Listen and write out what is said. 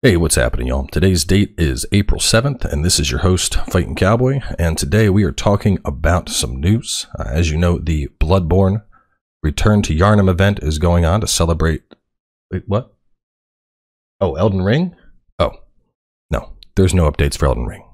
Hey, what's happening, y'all? Today's date is April 7th, and this is your host, Fighting Cowboy, and today we are talking about some news. As you know, the Bloodborne Return to Yharnam event is going on to celebrate... Wait, what? Oh, Elden Ring? Oh, no, there's no updates for Elden Ring.